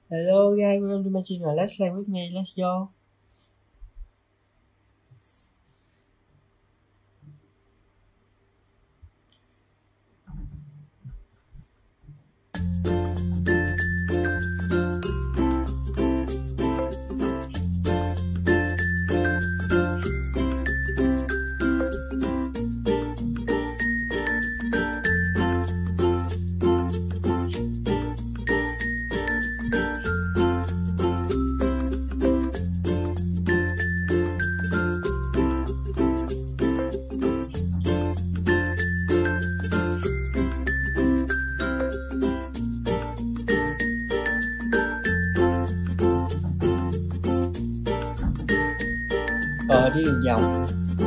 Hello guys, welcome to my channel. Let's play with me. Let's go. Đi đường vòng.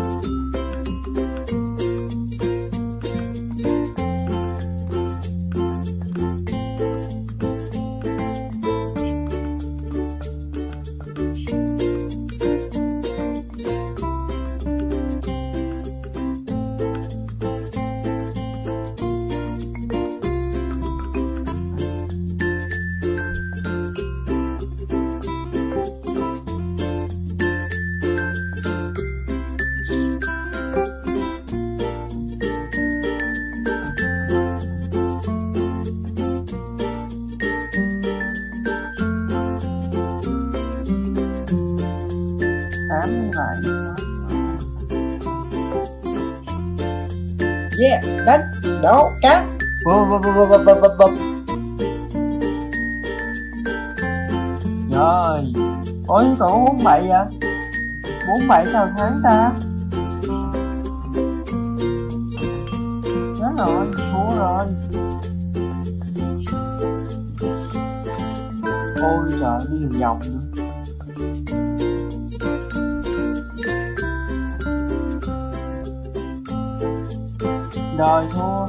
Yeah, đánh, đấu, cắt. Rồi, ôi tổ 47 à? 47 sao thắng ta? Chết rồi, thua rồi. Ôi trời, đi đường vòng nữa. Rồi thua.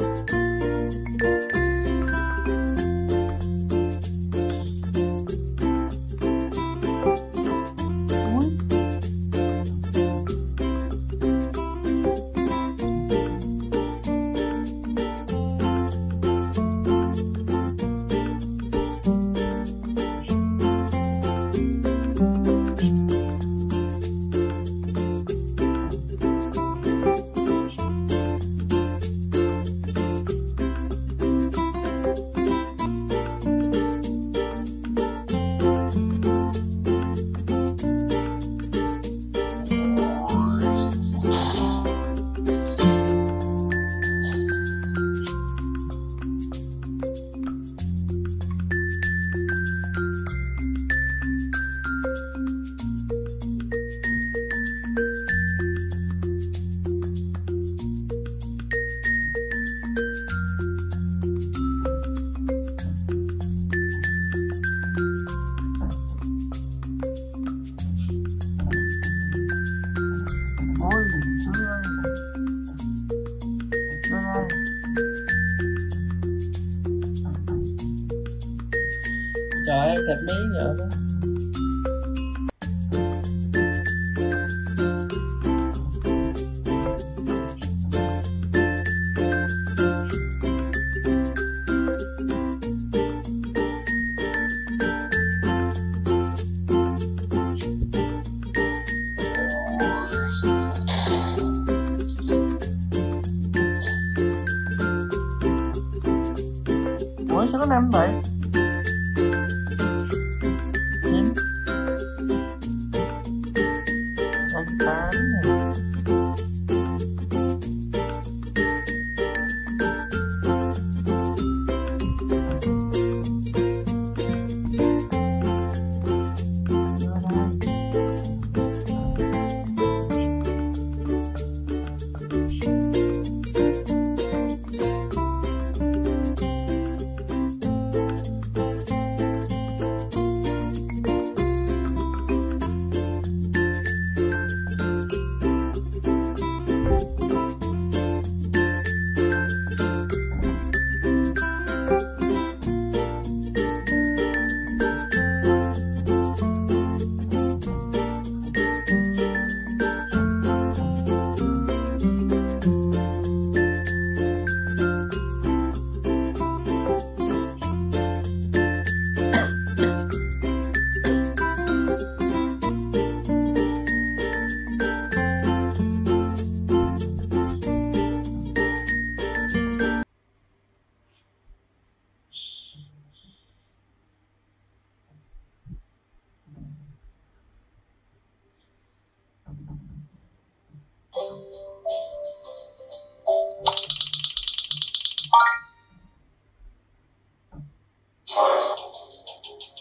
Trời ơi, thịt miếng nữa đó. Ủa sao có 5 vậy? 9 8 này.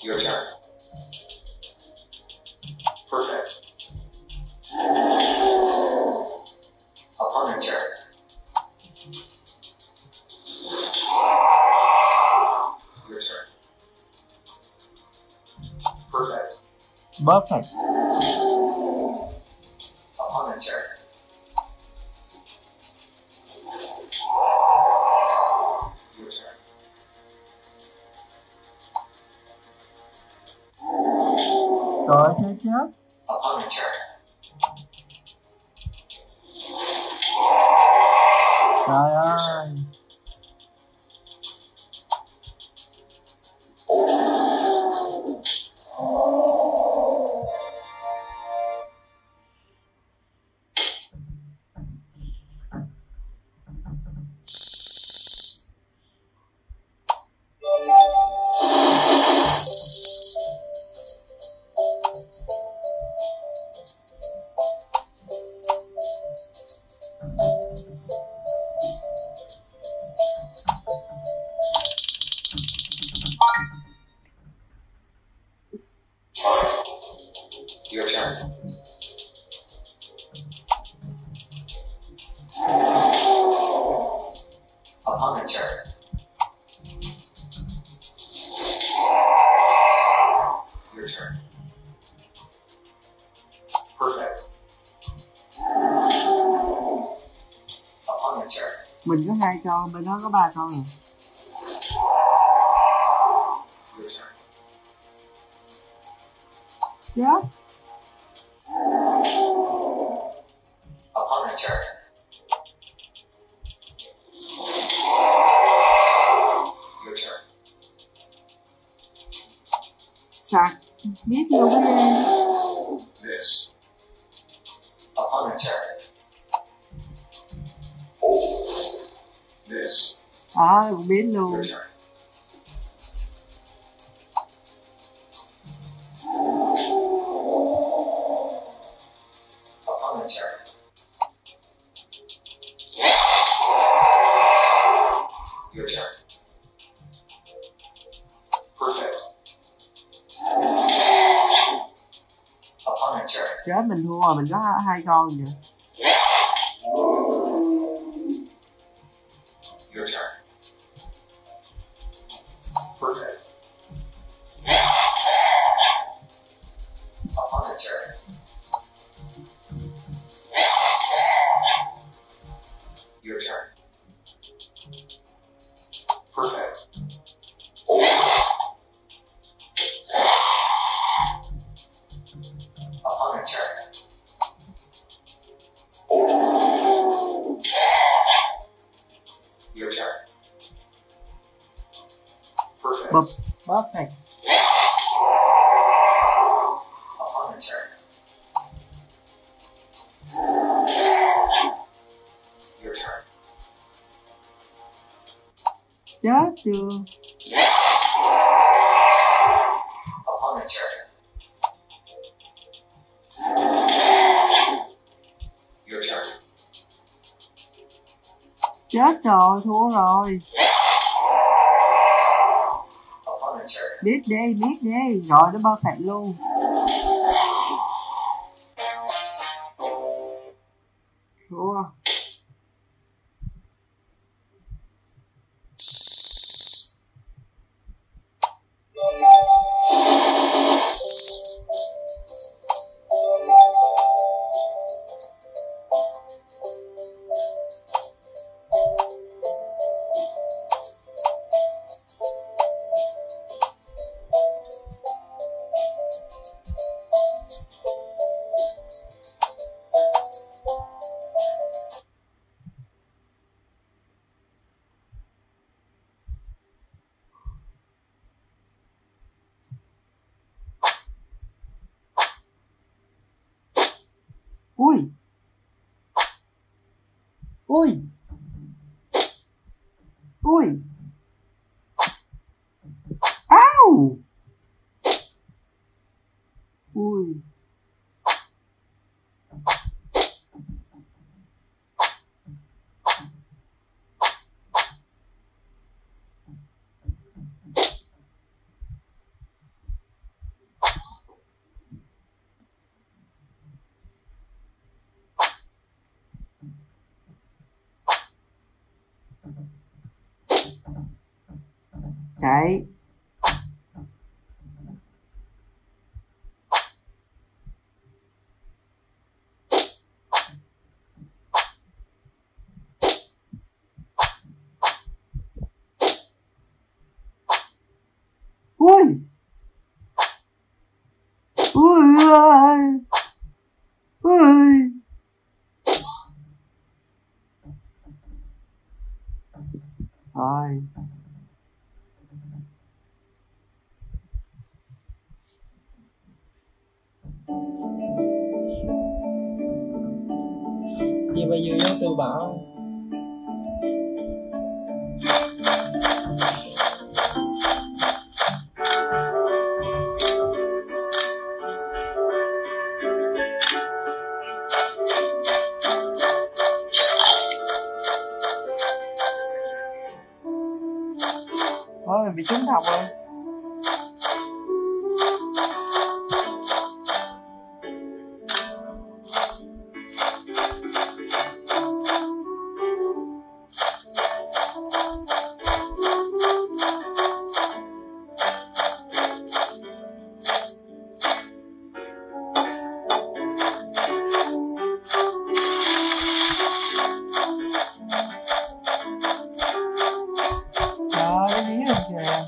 Your turn. Perfect. Opponent turn. Your turn. Perfect. Perfect. Opponent turn. Your turn. Trời ơi, chết. Opponent turn. Trời ơi. Your turn. Opponent turn. Your turn. Perfect. Opponent turn. Mình có 2 con, bên đó có 3 con rồi. Your turn. Chết. Opponent turn. Your turn. Sạc. Biết luôn cái em. This. Opponent turn. This. Cũng biết luôn. Your turn. Opponent turn. Your turn. Perfect. Opponent turn. Chết, mình thua rồi, mình có 2 con vậy. Your turn. Perfect. Opponent turn. Your turn. Perfect. Opponent turn. Your turn. Perfect. Perfect. Opponent turn. Your turn. Chết chưa? Opponent turn. Your turn. Chết rồi, thua rồi. Opponent turn. Biết đi. Rồi nó perfect luôn. Thua. Ui. Ui. Ui. Au. Ui. Chạy. Ui. Ui ơi. Ui. Rồi. Vì bây giờ nó từ bảo Ôi, mình bị trúng độc rồi. Trời, cái gì rồi kìa.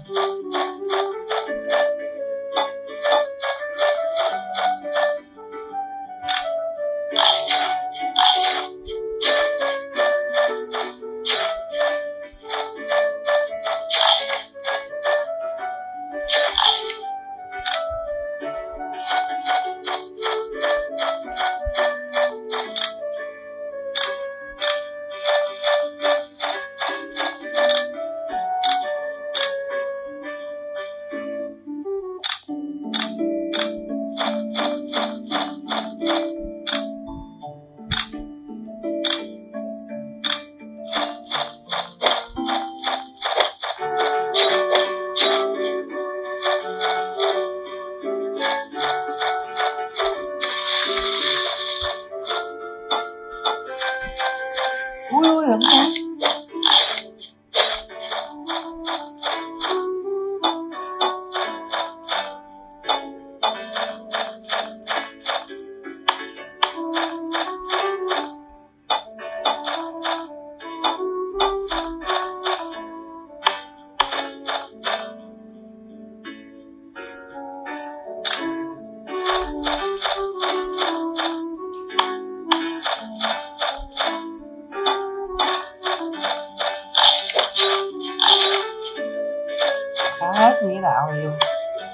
Ui ui lắm quá. Phá hết nghĩa đạo này luôn.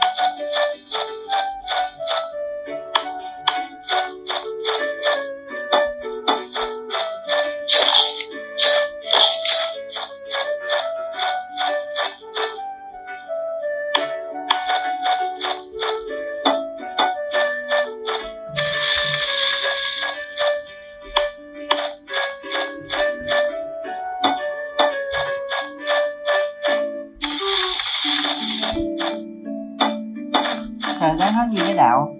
Thời gian hết nghĩa đạo.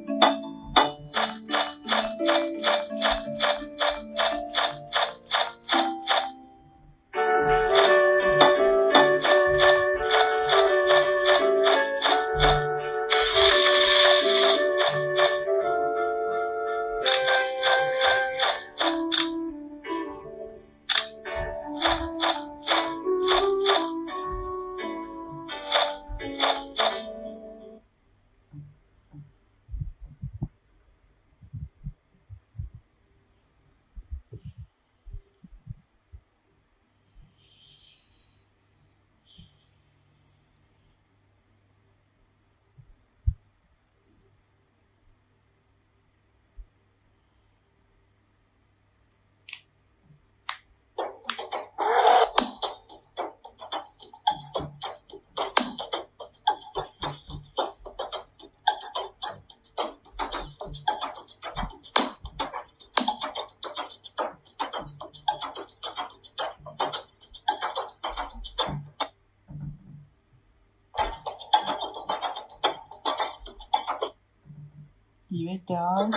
Gì vậy trời?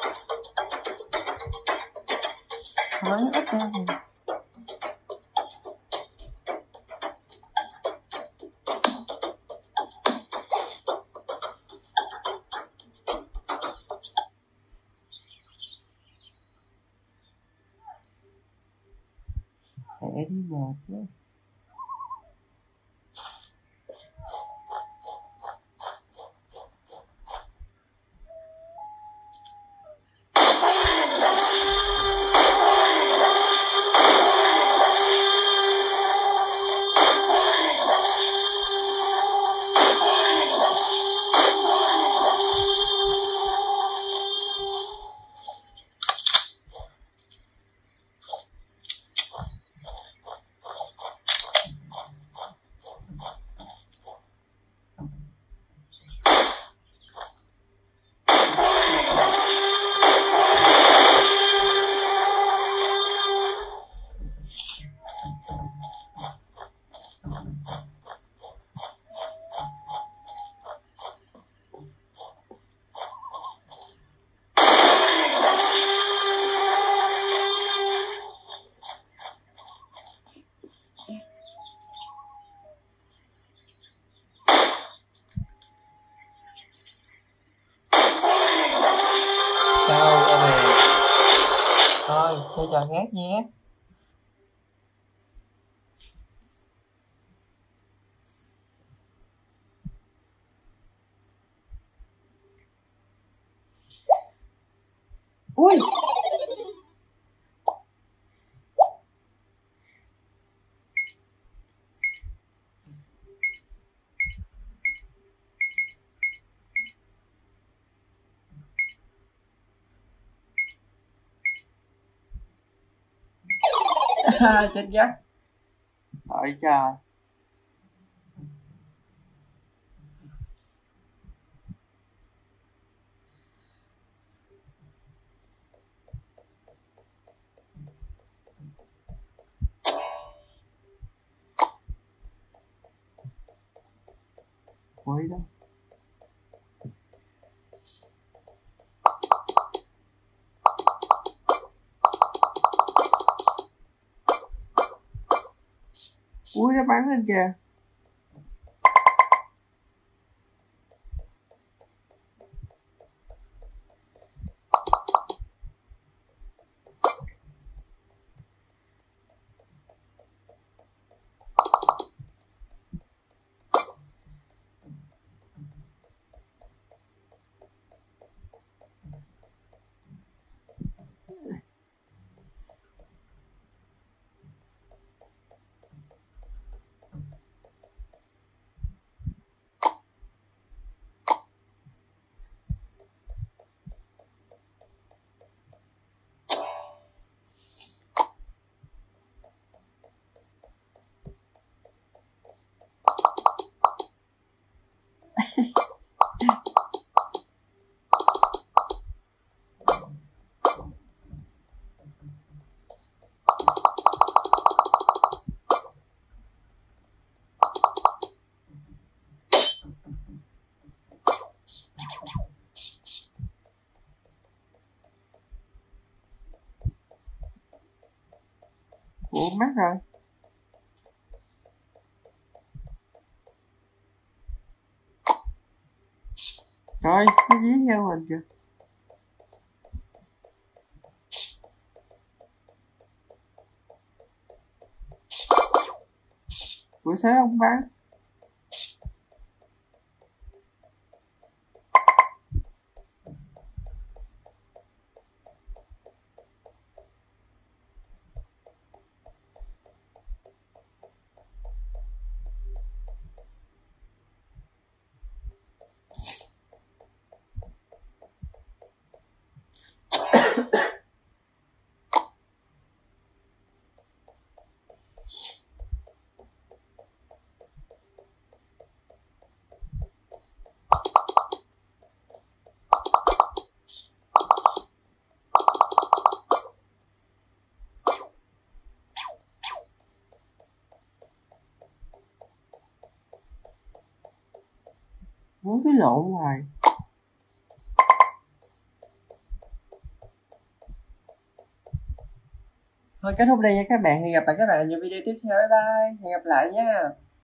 Nói ít ra thì mẹ đi mệt quá. Sao con này? Thôi chơi trò khác nhé. Ui. Chết gắt. Tội trời. Quấy đó. Ui nó bắn lên kìa. Ủa mắc rồi. Rồi nó dí theo mình kìa. Ủa sao không bắn? Muốn cái lộn hoài. Thôi kết thúc đây nha các bạn. Hẹn gặp lại các bạn ở những video tiếp theo. Bye bye. Hẹn gặp lại nha.